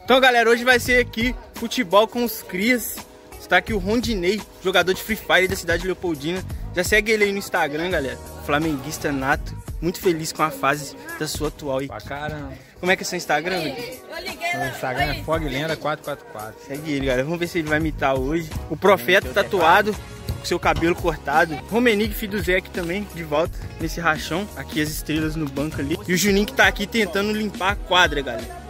Então, galera, hoje vai ser aqui futebol com os crias. Está aqui o Rondinei, jogador de Free Fire da cidade de Leopoldina. Já segue ele aí no Instagram, galera. Flamenguista nato. Muito feliz com a fase da sua atual aí. Pra caramba. Como é que é seu Instagram, velho? O Instagram é FogLenda444. Segue ele, galera. Vamos ver se ele vai imitar hoje. O Profeta tatuado, com seu cabelo cortado. Romenig, filho do Zé aqui também, de volta nesse rachão. Aqui as estrelas no banco ali. E o Juninho que tá aqui tentando limpar a quadra, galera.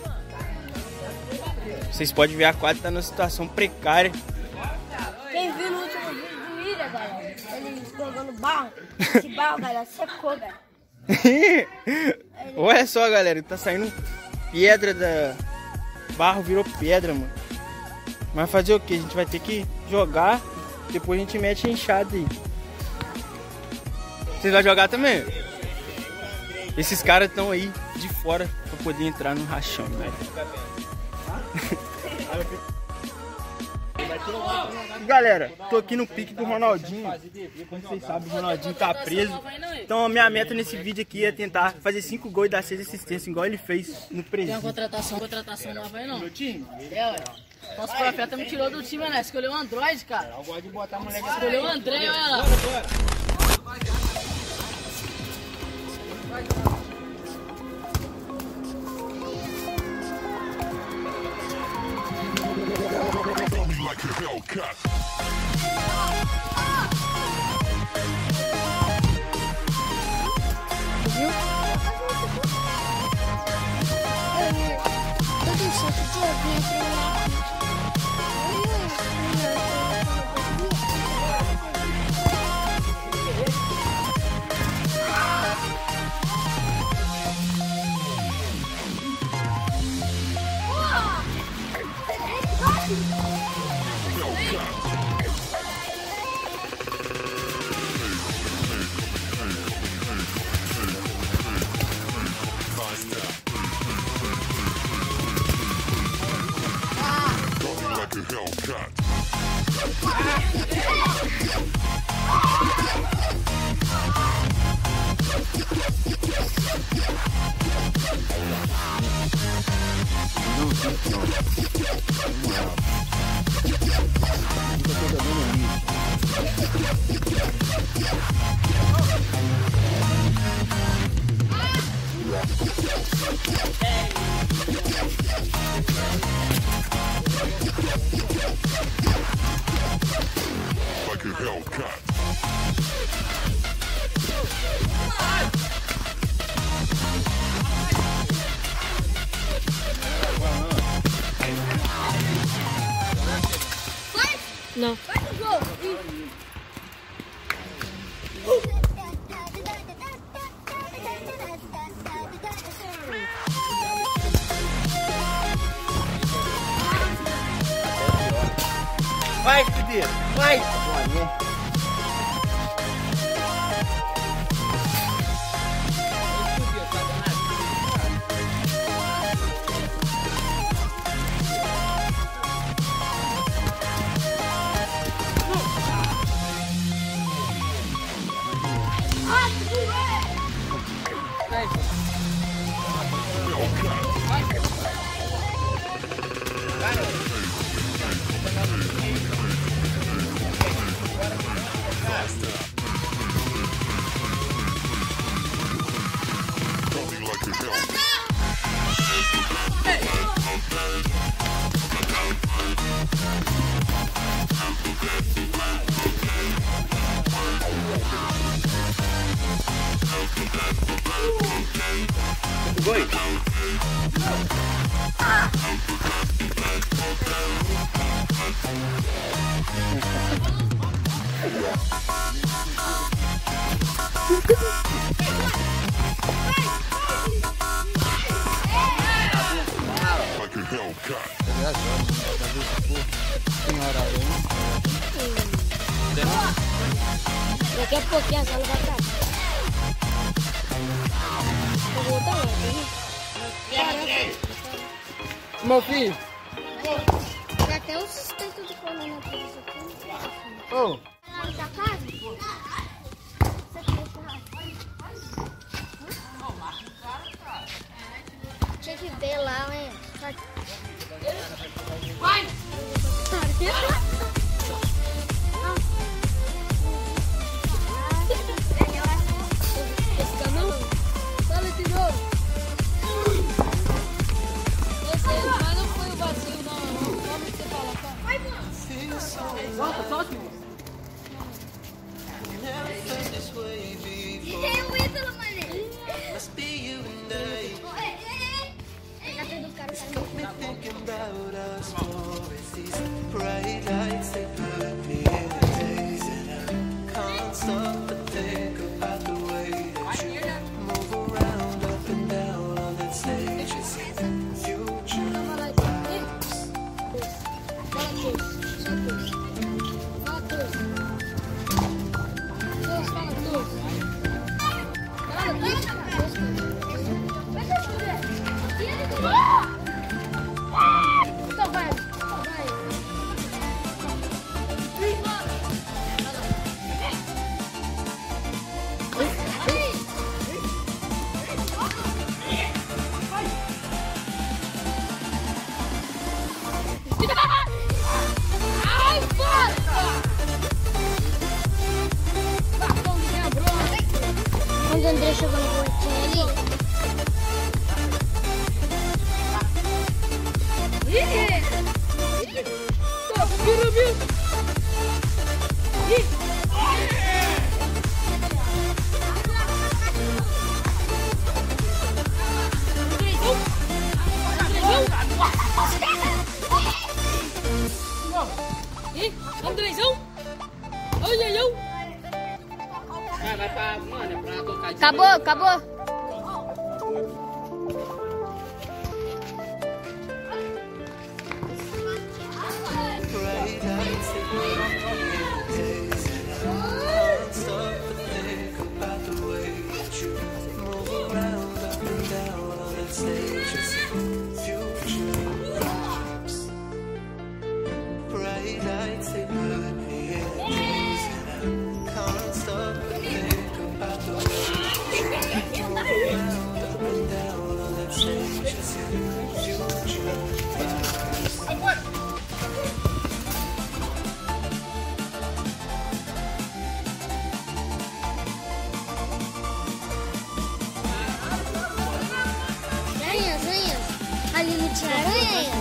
Vocês podem ver a quadra tá numa situação precária. Quem viu no último vídeo do William, galera, ele escorregando barro. Esse barro, galera, secou, velho. Olha só, galera, tá saindo pedra da... Barro virou pedra, mano. Mas fazer o que? A gente vai ter que jogar. Depois a gente mete a enxada aí. Vocês vão jogar também? Esses caras estão aí de fora pra poder entrar no rachão, velho. Galera, tô aqui no pique do Ronaldinho. Como vocês sabem, o Ronaldinho tá preso. Então a minha meta nesse vídeo aqui é tentar fazer 5 gols e dar 6 assistências, igual ele fez no presídio. Tem uma contratação nova aí não? Meu time? É, ué. Nosso Profeta me tirou do time, né? Escolheu o Android, cara. Eu gosto de botar moleque. Escolheu o André, olha lá. Não. Vai, filho, vai! Goi. Daqui a pouquinho a sala vai acabar. Eu vou voltar lá, tá? Meu filho. Tem até um sustento de coluna aqui. Ô. Da casa? Você quer churrasco? Tinha que ver lá, hein? Quando o André chegou na portinha ali. Andrezão! Andrezão! Vai pra, mano, é pra tocar de Acabou, acabou. Ali não tinha aranha.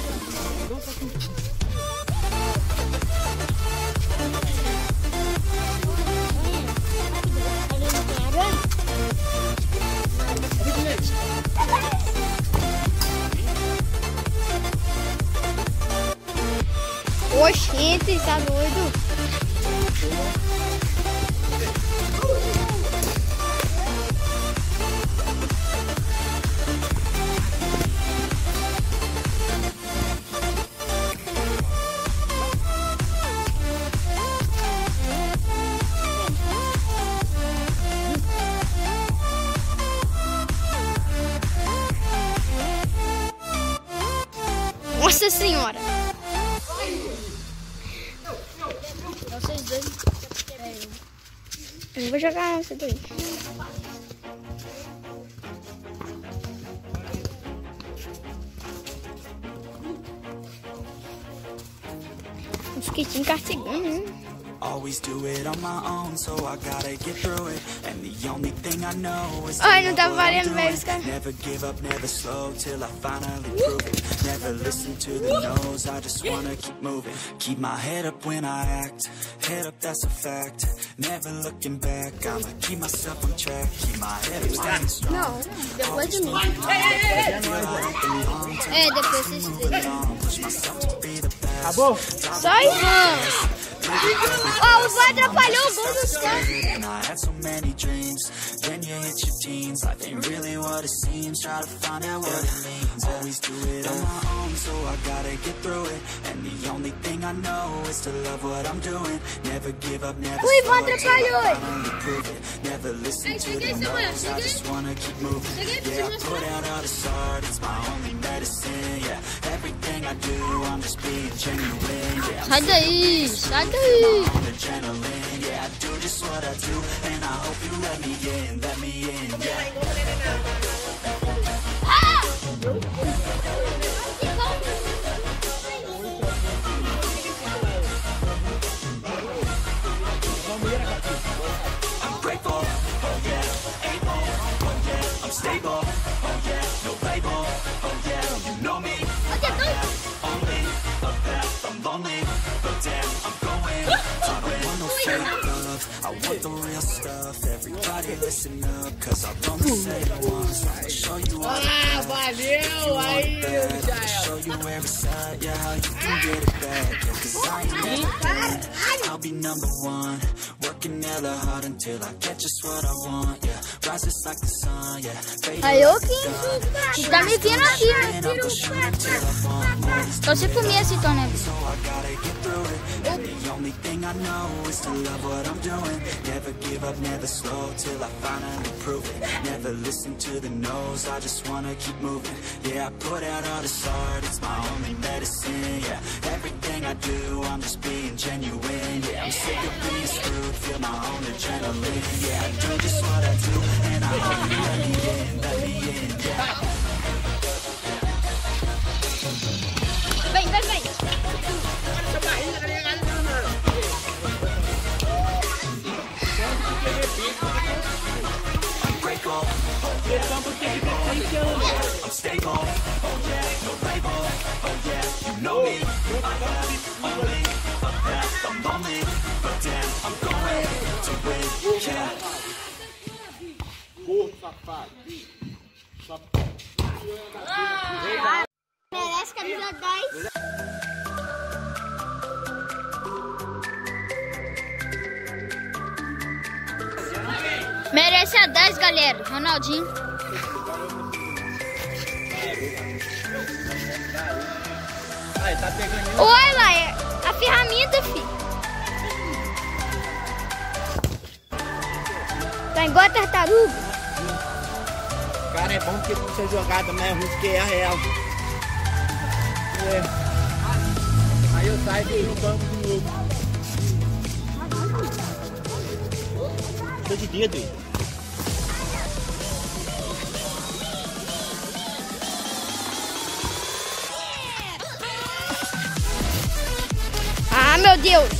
Oxente, tá doido? Nossa Senhora! Vocês dois. Eu vou jogar essa daí. Eu fiquei te encartegando, né? Always do it on my own, so I gotta get through it. And the only thing I know is Ai, não tá valendo mesmo, cara. never give up, never slow till I finally prove it. Never listen to the no's, I just wanna keep moving. Keep my head up when I act, head up, that's a fact. Never looking back, I'ma keep myself on track. Keep my head up, staying strong. Não, depois de mim. É, depois vocês três. Acabou? Só isso. Ó, o vô atrapalhou o gol dos caras. And I had so many dreams. Then you hit your teens, life ain't really what it seems. Try to find out what it means. Always do it on my own, so I gotta get through it. And the only thing I know is to love what I'm doing. Never give up, never O Ivan slow till I atrapalhou. finally prove it. Never listen to the no's, I just wanna keep moving. Yeah, I put out all this art, it's my only medicine. Yeah, everything I do, I'm just being genuine. Yeah, Sai daí, sai daí. adrenaline, yeah, I do just what I do, and I hope you let me in, yeah. listen up, cause I'll only say it once. I'll show you all the bad. Valeu! Aí, I'll show you where it's at, yeah, how you can get it back. Yeah, cause I ain't never been. I'll be number one, working hella hard until I get just what I want, yeah. Rises like the sun, yeah. Aí eu que tá me vendo aqui, né? Só você comer esse tonel. So I gotta get through it. And the only thing I know is to love what I'm doing. Never give up, never slow till I finally prove it. Never listen to the no's, I just wanna keep moving. Yeah, I put out all this art, it's my only medicine. Yeah, everything I do, I'm just being genuine. Yeah, I'm sick of being screwed, feel my own adrenaline. Yeah, I do just what I do, and I hope you let me in, yeah. Vem, vem, vem. I'm stable, oh yeah, no label, oh yeah, you know me. I have only a path, I'm lonely, but damn, I'm going to win, yeah. Merece camisa 10. Merece a 10, galera. Ronaldinho. Aí, tá pegando. Oi, lá, é a ferramenta, filho. Tá igual a tartaruga. Cara, é bom porque você jogar também é ruim porque é a real. É. Aí eu saio e no banco de novo. Tô de dedo aí. Ah, meu Deus.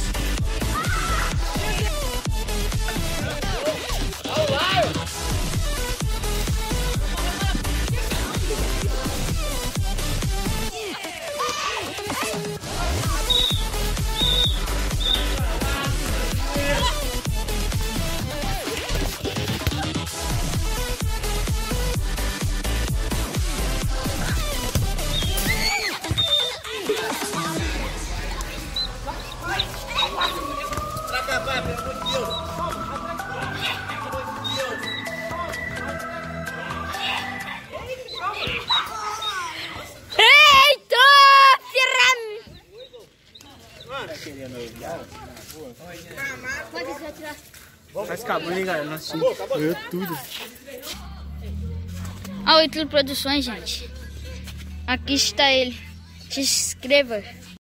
Tá acabando, hein, galera? Nossa, eu tudo. Olha o Ítalo Produções, gente. Aqui está ele. Se inscreva.